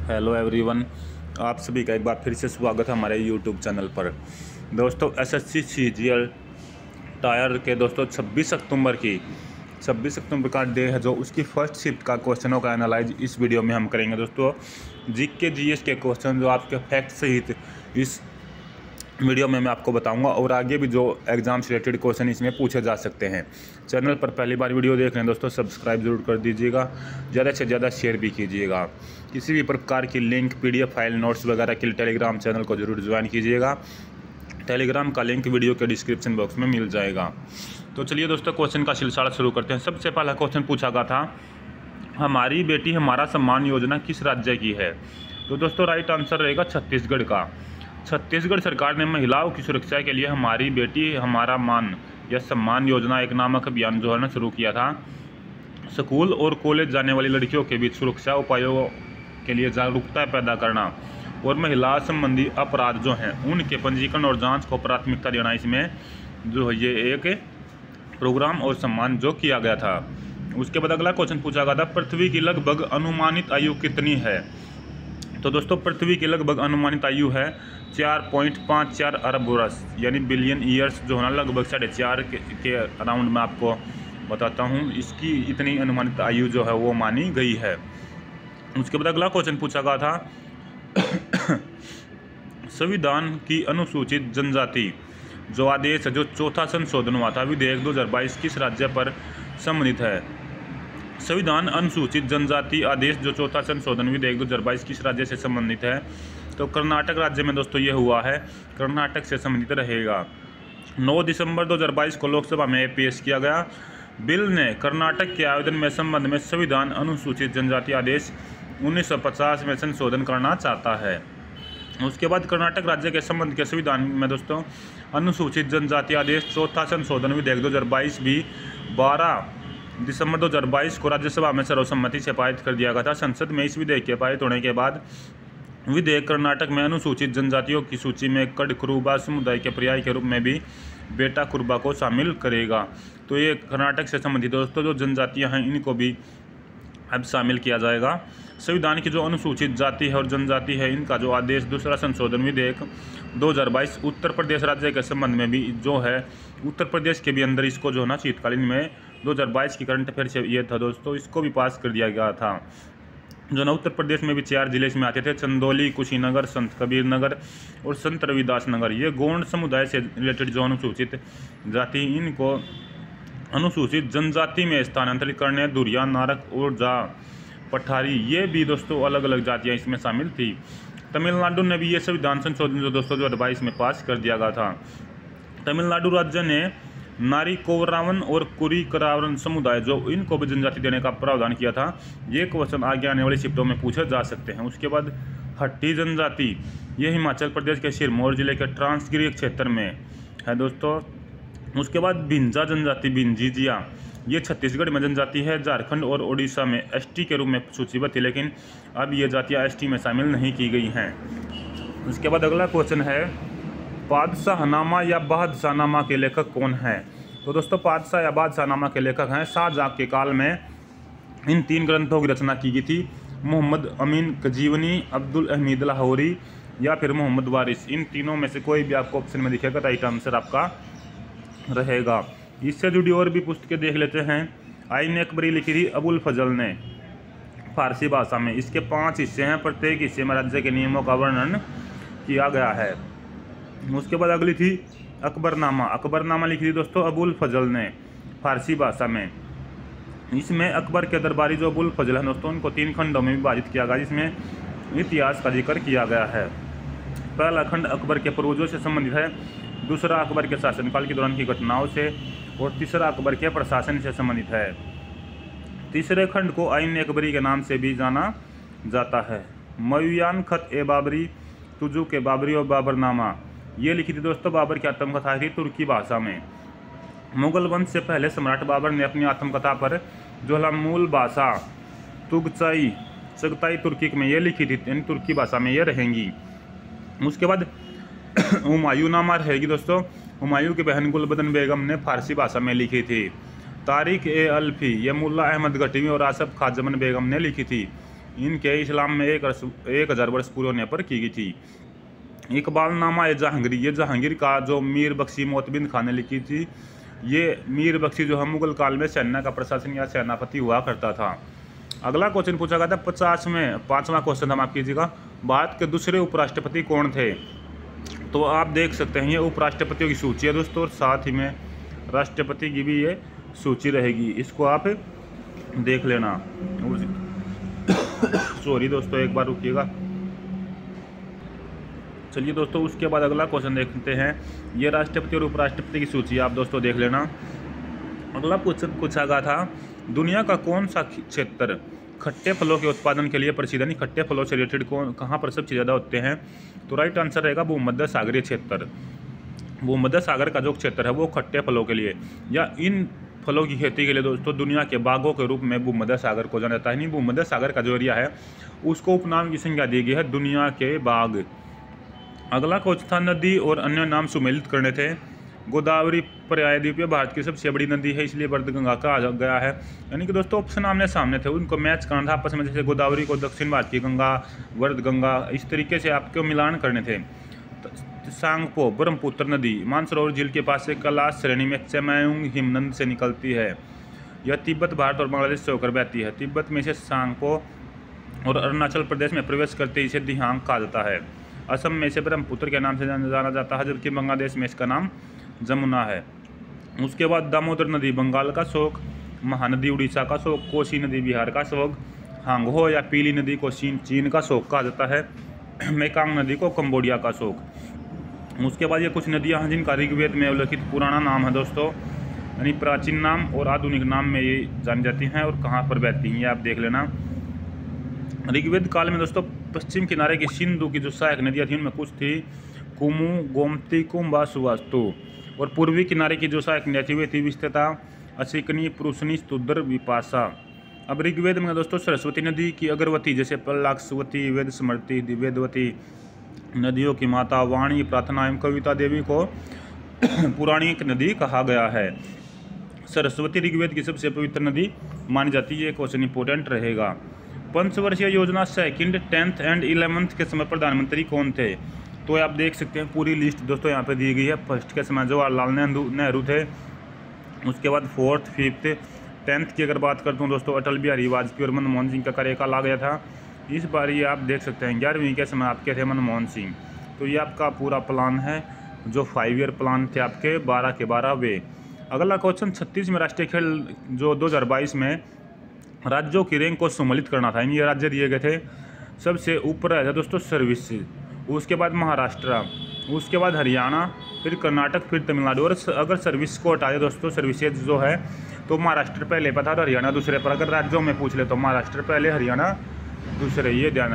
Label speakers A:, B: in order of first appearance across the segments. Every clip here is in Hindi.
A: हेलो एवरीवन, आप सभी का एक बार फिर से स्वागत है हमारे यूट्यूब चैनल पर। दोस्तों एसएससी सीजीएल टायर के दोस्तों 26 अक्टूबर का डे है, जो उसकी फर्स्ट शिफ्ट का क्वेश्चनों का एनालाइज इस वीडियो में हम करेंगे। दोस्तों जीके जीएस के क्वेश्चन जो आपके फैक्ट सहित इस वीडियो में मैं आपको बताऊंगा, और आगे भी जो एग्जाम से रिलेटेड क्वेश्चन इसमें पूछे जा सकते हैं। चैनल पर पहली बार वीडियो देख रहे हैं दोस्तों, सब्सक्राइब जरूर कर दीजिएगा, ज़्यादा से ज़्यादा शेयर भी कीजिएगा। किसी भी प्रकार की लिंक, पीडीएफ फाइल, नोट्स वगैरह के लिए टेलीग्राम चैनल को जरूर ज्वाइन कीजिएगा। टेलीग्राम का लिंक वीडियो के डिस्क्रिप्शन बॉक्स में मिल जाएगा। तो चलिए दोस्तों क्वेश्चन का सिलसिला शुरू करते हैं। सबसे पहला क्वेश्चन पूछा गया था, हमारी बेटी हमारा सम्मान योजना किस राज्य की है? तो दोस्तों राइट आंसर रहेगा छत्तीसगढ़ का। छत्तीसगढ़ सरकार ने महिलाओं की सुरक्षा के लिए हमारी बेटी हमारा मान या सम्मान योजना एक नामक अभियान जो है ना शुरू किया था। स्कूल और कॉलेज जाने वाली लड़कियों के बीच सुरक्षा उपायों के लिए जागरूकता पैदा करना और महिला संबंधी अपराध जो हैं उनके पंजीकरण और जांच को प्राथमिकता देना, इसमें जो है ये एक प्रोग्राम और सम्मान जो किया गया था। उसके बाद अगला क्वेश्चन पूछा गया था, पृथ्वी की लगभग अनुमानित आयु कितनी है? तो दोस्तों पृथ्वी की लगभग अनुमानित आयु है 4.54 अरब वर्ष, यानी बिलियन ईयर्स जो है ना, लगभग 4.5 के अराउंड में आपको बताता हूँ। इसकी इतनी अनुमानित आयु जो है वो मानी गई है। उसके बाद अगला क्वेश्चन पूछा गया था, संविधान की अनुसूचित जनजाति जो आदेश है, जो चौथा संशोधन हुआ था विधेयक 2022 किस राज्य पर संबंधित है? संविधान अनुसूचित जनजाति आदेश जो चौथा संशोधन विधेयक 2022 किस राज्य से संबंधित है? तो कर्नाटक राज्य में दोस्तों ये हुआ है, कर्नाटक से संबंधित रहेगा। 9 दिसंबर 2022 को लोकसभा में पेश किया गया बिल ने कर्नाटक के आवेदन में संबंध में संविधान अनुसूचित जनजाति आदेश 1950 में संशोधन करना चाहता है। उसके बाद कर्नाटक राज्य के संबंध के संविधान में दोस्तों अनुसूचित जनजाति आदेश चौथा संशोधन विधेयक 2022 भी 12 दिसंबर 2022 को राज्यसभा में सर्वसम्मति से पारित कर दिया गया था। संसद में इस विधेयक के पारित होने के बाद विधेयक कर्नाटक में अनुसूचित जनजातियों की सूची में कड़कुरुबा समुदाय के पर्याय के रूप में भी बेटा कुरुबा को शामिल करेगा। तो ये कर्नाटक से संबंधित दोस्तों जो जनजातियां हैं इनको भी अब शामिल किया जाएगा। संविधान की जो अनुसूचित जाति है और जनजाति है, इनका जो आदेश दूसरा संशोधन विधेयक 2022 उत्तर प्रदेश राज्य के संबंध में भी जो है, उत्तर प्रदेश के भी अंदर इसको जो है ना शीतकालीन में 2022 की करंट अफेयर से ये था दोस्तों, इसको भी पास कर दिया गया था। जो ना उत्तर प्रदेश में भी 4 जिले इसमें आते थे, चंदौली, कुशीनगर, संत कबीर नगर और संत रविदास नगर। ये गोंड समुदाय से रिलेटेड जो अनुसूचित जाति, इनको अनुसूचित जनजाति में स्थानांतरित करने दुरिया, नारक और जा पठारी, ये भी दोस्तों अलग अलग जातियां इसमें शामिल थी। तमिलनाडु ने भी ये संविधान संशोधन जो दोस्तों 2022 में पास कर दिया गया था। तमिलनाडु राज्य ने नारी कोवरावन और कुरीकरावन समुदाय जो इनको भी जनजाति देने का प्रावधान किया था। ये क्वेश्चन आगे आने वाली शिफ्टों में पूछे जा सकते हैं। उसके बाद हट्टी जनजाति, ये हिमाचल प्रदेश के सिरमौर जिले के ट्रांसगिरी क्षेत्र में है दोस्तों। उसके बाद भिंजा जनजाति, भिंजीजिया, ये छत्तीसगढ़ में जनजाति है। झारखंड और ओडिशा में एसटी के रूप में सूचीबद्ध थी, लेकिन अब ये जातियाँ एसटी में शामिल नहीं की गई हैं। उसके बाद अगला क्वेश्चन है, बादशाहनामा या बादशाहनामा के लेखक कौन हैं? तो दोस्तों बादशाह या बादशाहनामा के लेखक हैं शाहजहाँ के काल में इन 3 ग्रंथों की रचना की गई थी। मोहम्मद अमीन कजीवनी, अब्दुल हमीद लाहौरी या फिर मोहम्मद वारिस। इन तीनों में से कोई भी आपको ऑप्शन में दिखेगा, राइट आंसर आपका रहेगा। इससे जुड़ी और भी पुस्तकें देख लेते हैं। आईन अकबरी लिखी थी अबुल फजल ने फारसी भाषा में। इसके 5 हिस्से हैं, प्रत्येक हिस्से में राज्य के नियमों का वर्णन किया गया है। उसके बाद अगली थी अकबरनामा। अकबरनामा लिखी थी दोस्तों अबुल फजल ने फारसी भाषा में। इसमें अकबर के दरबारी जो अबुल फजल हैं दोस्तों, उनको 3 खंडों में विभाजित किया गया, जिसमें इतिहास का जिक्र किया गया है। पहला खंड अकबर के पूर्वजों से संबंधित है, दूसरा अकबर के शासनकाल के दौरान की घटनाओं से, और तीसरा अकबर के प्रशासन से संबंधित है। तीसरे खंड को आईन अकबरी के नाम से भी जाना जाता है। मयूयान खत ए बाबरी, तुजुक ए बाबरी और बाबरनामा, ये लिखी थी दोस्तों बाबर की आत्मकथा थी तुर्की भाषा में। मुगल वंश से पहले सम्राट बाबर ने अपनी आत्मकथा पर जो मूल भाषा तुगचाई चगताई तुर्की में ये लिखी थी, यानी तुर्की भाषा में ये रहेंगी। उसके बाद हुमायूंनामा रहेगी दोस्तों। हुमायूं की बहन गुलबदन बेगम ने फारसी भाषा में लिखी थी। तारिक ए अल्फी, ये मुल्ला अहमद गढ़वी और आसफ खां जमन बेगम ने लिखी थी। इनके इस्लाम में 1000 वर्ष पूरे होने पर की गई थी। इकबालनामा ए जहांगीर, ये जहांगीर का जो मीर बख्शी मोतबिंद खान ने लिखी थी। ये मीर बख्शी जो है मुगल काल में सेना का प्रशासन या सेनापति हुआ करता था। अगला क्वेश्चन पूछा गया था 50 में, 5वां क्वेश्चन था, माफ कीजिएगा, भारत के दूसरे उपराष्ट्रपति कौन थे? तो आप देख सकते हैं ये उपराष्ट्रपतियों की सूची है दोस्तों, और साथ ही में राष्ट्रपति की भी ये सूची रहेगी, इसको आप देख लेना। सॉरी दोस्तों, एक बार रुकिएगा। चलिए दोस्तों, उसके बाद अगला क्वेश्चन देखते हैं। ये राष्ट्रपति और उपराष्ट्रपति की सूची आप दोस्तों देख लेना। अगला क्वेश्चन पूछा गया था दुनिया का कौन सा क्षेत्र खट्टे फलों के उत्पादन के लिए प्रसिद्ध है? खट्टे फलों से रिलेटेड कहाँ पर सबसे ज़्यादा होते हैं? तो राइट आंसर रहेगा भूमध्य सागरीय क्षेत्र। भूमध्य सागर का जो क्षेत्र है वो खट्टे फलों के लिए या इन फलों की खेती के लिए दोस्तों दुनिया के बागों के रूप में भूमध्य सागर को जाना जाता है। भूमध्य सागर का जो एरिया है उसको उपनाम की संज्ञा दी गई है दुनिया के बाग। अगला क्वेश्चन था नदी और अन्य नाम सुमेलित करने थे। गोदावरी प्रायद्वीपीय भारत की सबसे बड़ी नदी है, इसलिए वर्धगंगा कहा गया है। यानी कि दोस्तों ऑप्शन आमने सामने थे, उनको मैच करना था आपस में, जैसे गोदावरी को दक्षिण भारत की गंगा, वर्धगंगा, इस तरीके से आपको मिलान करने थे। सांगपो ब्रह्मपुत्र नदी मानसरोवर झील के पास से कैलाश श्रेणी में चेमायुंग हिमनद से निकलती है। यह तिब्बत, भारत और बांग्लादेश से होकर बहती है। तिब्बत में इसे सांगपो और अरुणाचल प्रदेश में प्रवेश करते इसे दिहांग कहा जाता है। असम में इसे ब्रह्मपुत्र के नाम से जाना जाता है, जबकि बांग्लादेश में इसका नाम जमुना है। उसके बाद दामोदर नदी बंगाल का शोक, महानदी उड़ीसा का शोक, कोसी नदी बिहार का शोक, हांगहो या पीली नदी को चीन का शोक कहा जाता है, मेकांग नदी को कंबोडिया का शोक। उसके बाद ये कुछ नदियां हैं जिनका ऋग्वेद में उल्लिखित पुराना नाम है दोस्तों, यानी प्राचीन नाम और आधुनिक नाम में ये जानी जाती हैं और कहाँ पर बहती हैं ये आप देख लेना। ऋग्वेद काल में दोस्तों पश्चिम किनारे की सिंधु की जो सहायक नदियाँ थी उनमें कुछ थी कुमु, गोमती, कुंभा, सुवास्तु, और पूर्वी किनारे की जो सहायक नदियाँ थी वे थी विस्तृता, असिकनी, पुरुषनी, स्तुद्र, विपाशा। अब ऋग्वेद में दोस्तों सरस्वती नदी की अगरवती जैसे पल्लाक्षवती, वेद स्मृति, वेदवती नदियों की माता, वाणी, प्रार्थना एवं कविता देवी को पुराणिक नदी कहा गया है। सरस्वती ऋग्वेद की सबसे पवित्र नदी मानी जाती है, ये क्वेश्चन इंपोर्टेंट रहेगा। पंचवर्षीय योजना 2nd, 10th एंड 11th के समय प्रधानमंत्री कौन थे? तो आप देख सकते हैं पूरी लिस्ट दोस्तों यहाँ पे दी गई है। फर्स्ट के समय जवाहरलाल नेहरू थे, उसके बाद 4th, 5th, 10th की अगर बात करता हूँ दोस्तों अटल बिहारी वाजपेयी और मनमोहन सिंह का कार्यकाल आ गया था। इस बार ये आप देख सकते हैं 11वीं के समय आपके थे मनमोहन सिंह। तो ये आपका पूरा प्लान है, जो 5 ईयर प्लान थे आपके 12 के 12 वे। अगला क्वेश्चन 36वें राष्ट्रीय खेल जो 2022 में राज्यों की रैंक को सम्मिलित करना था। ये राज्य दिए गए थे, सबसे ऊपर है दोस्तों सर्विस, उसके बाद महाराष्ट्र, उसके बाद हरियाणा, फिर कर्नाटक, फिर तमिलनाडु। और अगर सर्विस को हटा दे दोस्तों, सर्विसेज जो है तो महाराष्ट्र पहले पर था और हरियाणा दूसरे पर। अगर राज्यों में पूछ ले तो महाराष्ट्र पहले, हरियाणा दूसरे, ये ध्यान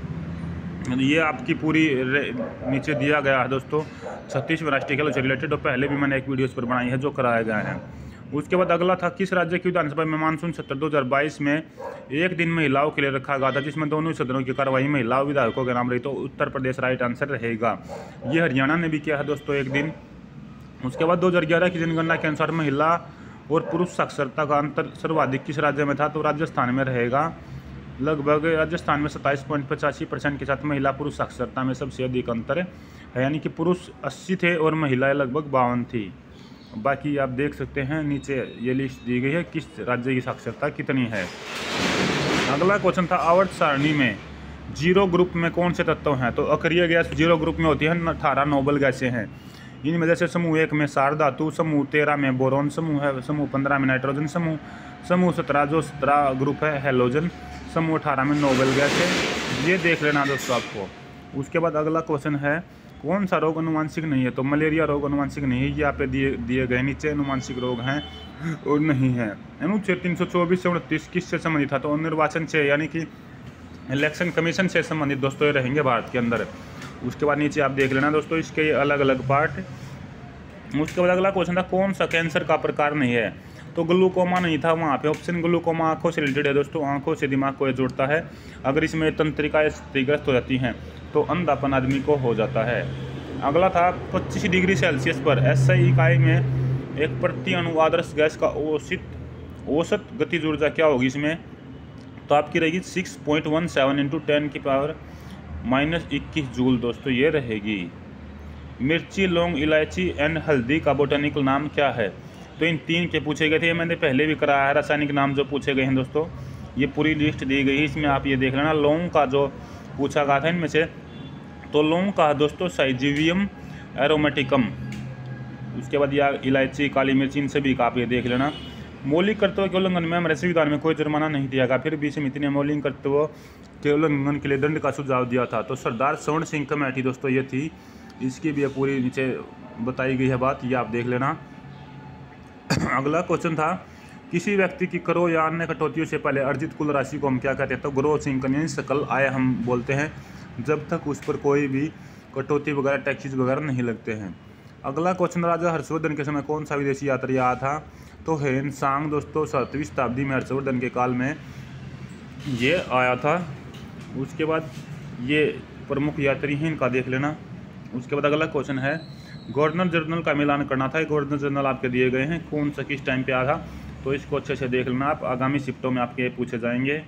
A: रखना। ये आपकी पूरी नीचे दिया गया है दोस्तों 36वें राष्ट्रीय खेलों से रिलेटेड, और पहले भी मैंने एक वीडियो इस पर बनाई है जो कराया गया है। उसके बाद अगला था किस राज्य की विधानसभा में मानसून सत्र 2022 में एक दिन महिलाओं के लिए रखा गया था, जिसमें दोनों सदनों की कार्रवाई महिला विधायकों के नाम रही? तो उत्तर प्रदेश राइट आंसर रहेगा। ये हरियाणा ने भी किया है दोस्तों एक दिन। उसके बाद 2011 की जनगणना के अनुसार महिला और पुरुष साक्षरता का अंतर सर्वाधिक किस राज्य में था? तो राजस्थान में रहेगा। लगभग राजस्थान में 27.85% के साथ महिला पुरुष साक्षरता में सबसे अधिक अंतर है, यानी कि पुरुष 80 थे और महिलाएं लगभग 52 थी। बाकी आप देख सकते हैं नीचे ये लिस्ट दी गई है किस राज्य की साक्षरता कितनी है। अगला क्वेश्चन था आवर्त सारणी में जीरो ग्रुप में कौन से तत्व हैं? तो अक्रिय गैस जीरो ग्रुप में होती है, 18 नोबल गैसें हैं। इनमें जैसे समूह 1 में सार धातु, समूह 13 में बोरोन समूह है, समूह 15 में नाइट्रोजन समूह, समूह 17 जो 17 ग्रुप है हेलोजन, समूह 18 में नोबल गैस है। ये देख लेना दोस्तों आपको। उसके बाद अगला क्वेश्चन है कौन सा रोग अनुवांशिक नहीं है? तो मलेरिया रोग अनुवांशिक नहीं है, ये यहाँ पे दिए गए नीचे अनुवांशिक रोग हैं और नहीं है। अनुच्छेद 324 से 29 किससे संबंधित था? तो निर्वाचन से, यानी कि इलेक्शन कमीशन से संबंधित दोस्तों ये रहेंगे भारत के अंदर। उसके बाद नीचे आप देख लेना दोस्तों इसके अलग अलग पार्ट। उसके बाद अगला क्वेश्चन था कौन सा कैंसर का प्रकार नहीं है? तो ग्लूकोमा नहीं था वहाँ पे। ऑप्शन ग्लूकोमा आंखों से रिलेटेड है दोस्तों, आंखों से दिमाग को जोड़ता है। अगर इसमें तंत्रिकाएं क्षतिग्रस्त हो जाती हैं तो अंधापन आदमी को हो जाता है। अगला था 25 डिग्री सेल्सियस पर SI इकाई में एक प्रति अणु आदर्श गैस का औसत गतिज ऊर्जा क्या होगी? इसमें तो आपकी रहेगी 6.17 इंटू 10 की पावर -21 जूल दोस्तों ये रहेगी। मिर्ची, लौंग, इलायची एंड हल्दी का बोटानिकल नाम क्या है? तो इन 3 के पूछे गए थे, मैंने पहले भी कराया है। रासायनिक नाम जो पूछे गए हैं दोस्तों, ये पूरी लिस्ट दी गई है, इसमें आप ये देख लेना। लौंग का जो पूछा गया था इनमें से, तो लौंग का दोस्तों साइजीवियम एरोमेटिकम। उसके बाद या इलायची, काली मिर्च, इन सभी का आप ये देख लेना। मौलिक कर्तव्य के उल्लंघन में हमारे संविधान में कोई जुर्माना नहीं दिया गया, फिर भी समिति ने मौलिक कर्तव्य के उल्लंघन के लिए दंड का सुझाव दिया था। तो सरदार स्वर्ण सिंह कमेटी दोस्तों ये थी, इसकी भी पूरी नीचे बताई गई है बात, ये आप देख लेना। अगला क्वेश्चन था, किसी व्यक्ति की करों या अन्य कटौतियों से पहले अर्जित कुल राशि को हम क्या कहते हैं? तो ग्रॉस इनकम यानी सकल आय हम बोलते हैं, जब तक उस पर कोई भी कटौती वगैरह टैक्सेस वगैरह नहीं लगते हैं। अगला क्वेश्चन, राजा हर्षवर्धन के समय कौन सा विदेशी यात्री आया था? तो हेनसांग दोस्तों 7वीं शताब्दी में हर्षवर्धन के काल में ये आया था। उसके बाद ये प्रमुख यात्री हैं, इनका देख लेना। उसके बाद अगला क्वेश्चन है, गवर्नर जनरल का मिलान करना था। गवर्नर जनरल आपके दिए गए हैं, कौन सा किस टाइम पे आया था? तो इसको अच्छे से देख लेना आप, आगामी शिफ्टों में आपके पूछे जाएंगे।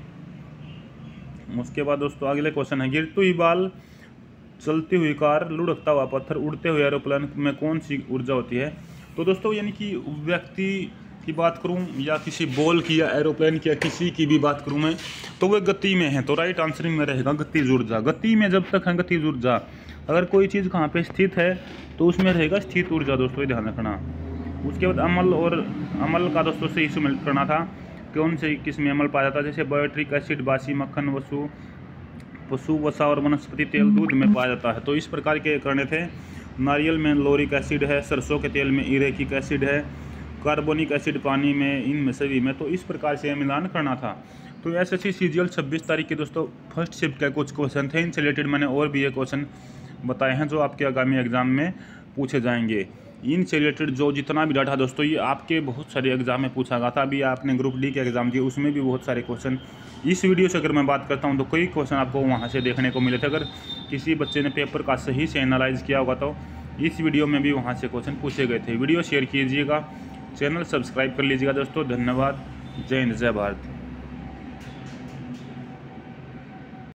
A: उसके बाद दोस्तों अगले क्वेश्चन है, गिरती हुई बाल, चलती हुई कार, लुढ़कता हुआ पत्थर, उड़ते हुए एरोप्लेन में कौन सी ऊर्जा होती है? तो दोस्तों यानी कि व्यक्ति की बात करूं या किसी बॉल की या एरोप्लेन की या किसी की भी बात करूं मैं, तो वह गति में है। तो राइट आंसरिंग में रहेगा गतिज ऊर्जा। गति में जब तक है गतिज ऊर्जा, अगर कोई चीज़ कहाँ पे स्थित है तो उसमें रहेगा स्थित ऊर्जा दोस्तों, ये ध्यान रखना। उसके बाद अम्ल, और अम्ल का दोस्तों से इशू करना था, कौन से किस में अम्ल पाया जाता है? जैसे बायोट्रिक एसिड, बासी मक्खन, पशु वसा और वनस्पति तेल दूध में पाया जाता है। तो इस प्रकार के करने थे। नारियल में लोरिक एसिड है, सरसों के तेल में यूरेकिक एसिड है, कार्बोनिक एसिड पानी में, इनमें सभी में। तो इस प्रकार से मिलान करना था। तो SSC CGL 26 तारीख के दोस्तों फर्स्ट शिफ्ट के कुछ क्वेश्चन थे, इनसे रिलेटेड मैंने और भी ये क्वेश्चन बताए हैं जो आपके आगामी एग्जाम में पूछे जाएंगे। इनसे रिलेटेड जो जितना भी डाटा दोस्तों, ये आपके बहुत सारे एग्जाम में पूछा गया था। अभी आपने ग्रुप डी के एग्जाम दिए, उसमें भी बहुत सारे क्वेश्चन इस वीडियो से अगर मैं बात करता हूं तो कई क्वेश्चन आपको वहां से देखने को मिले थे। अगर किसी बच्चे ने पेपर का सही से एनालाइज किया होगा तो इस वीडियो में भी वहां से क्वेश्चन पूछे गए थे। वीडियो शेयर कीजिएगा, चैनल सब्सक्राइब कर लीजिएगा दोस्तों। धन्यवाद, जय हिंद, जय भारत।